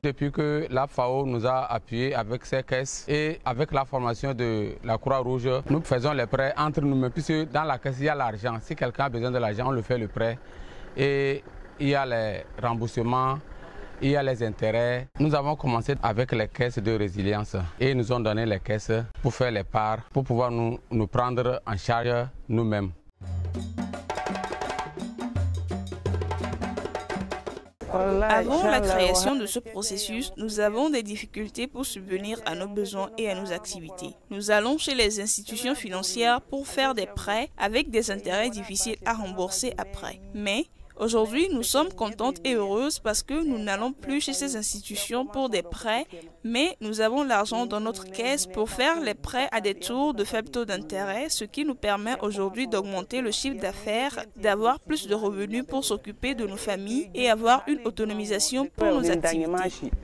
Depuis que la FAO nous a appuyés avec ces caisses et avec la formation de la Croix-Rouge, nous faisons les prêts entre nous-mêmes puisque dans la caisse il y a l'argent. Si quelqu'un a besoin de l'argent, on le fait le prêt et il y a les remboursements, il y a les intérêts. Nous avons commencé avec les caisses de résilience et ils nous ont donné les caisses pour faire les parts, pour pouvoir nous prendre en charge nous-mêmes. Avant la création de ce processus, nous avons des difficultés pour subvenir à nos besoins et à nos activités. Nous allons chez les institutions financières pour faire des prêts avec des intérêts difficiles à rembourser après. Mais aujourd'hui, nous sommes contentes et heureuses parce que nous n'allons plus chez ces institutions pour des prêts, mais nous avons l'argent dans notre caisse pour faire les prêts à des taux de faible taux d'intérêt, ce qui nous permet aujourd'hui d'augmenter le chiffre d'affaires, d'avoir plus de revenus pour s'occuper de nos familles et avoir une autonomisation pour nos activités.